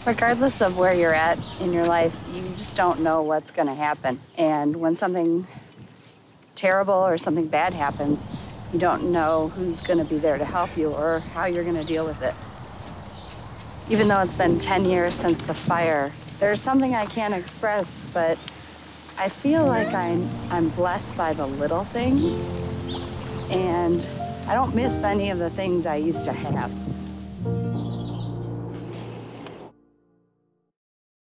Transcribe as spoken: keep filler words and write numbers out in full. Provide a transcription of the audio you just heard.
Regardless of where you're at in your life, you just don't know what's going to happen. And when something terrible or something bad happens, you don't know who's going to be there to help you or how you're going to deal with it. Even though it's been ten years since the fire, there's something I can't express, but I feel like I'm, I'm blessed by the little things, and I don't miss any of the things I used to have.